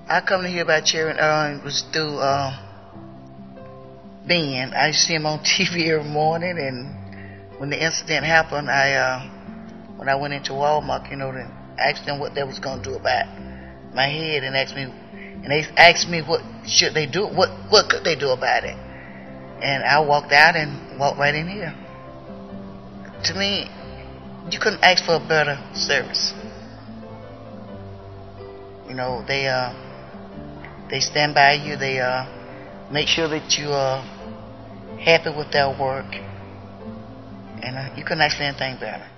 I come to hear about Cherry was through Ben. I used to see him on TV every morning, and when the incident happened, when I went into Walmart, to ask them what they was gonna do about my head, and they asked me what should they do, what could they do about it, and I walked out and walked right in here. To me, you couldn't ask for a better service. They stand by you. They make sure that you are happy with their work, and you couldn't ask for anything better.